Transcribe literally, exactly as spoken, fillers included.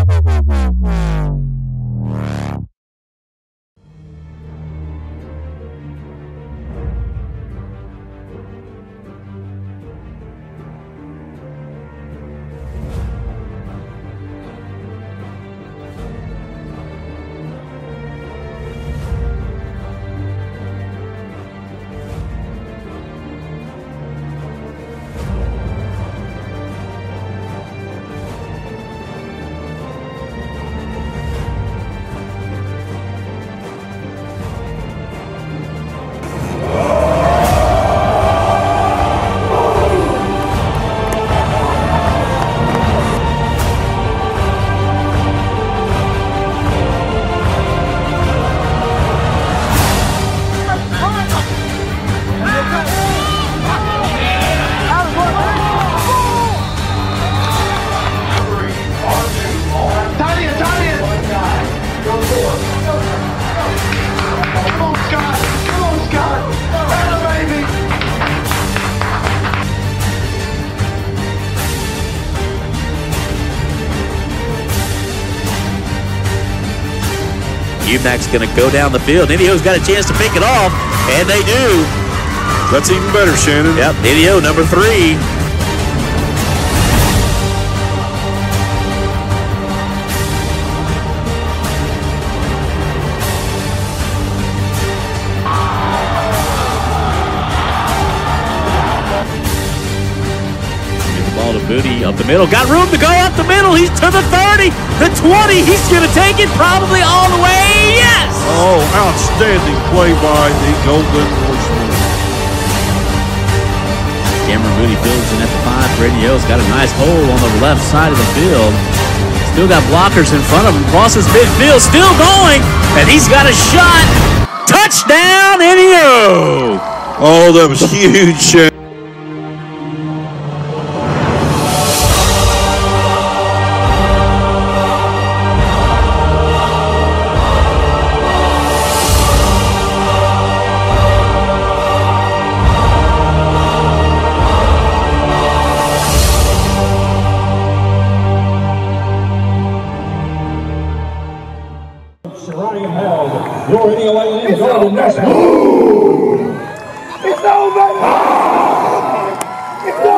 U M A C's going to go down the field. Nidio's got a chance to pick it off, and they do. That's even better, Shannon. Yep, Nidio, number three. Ball to Booty up the middle. Got room to go up the middle. He's to the thirty, the twenty. He's going to take it probably all the way. Yes! Oh, outstanding play by the Golden Horsemen. Cameron Booty fields in at the five. Radio's got a nice hole on the left side of the field. Still got blockers in front of him. Crosses midfield. Still going. And he's got a shot. Touchdown, Nidio! Oh, that was huge, Shannon. Ryan Held, your N E L A and Golden National. It's over! It's over!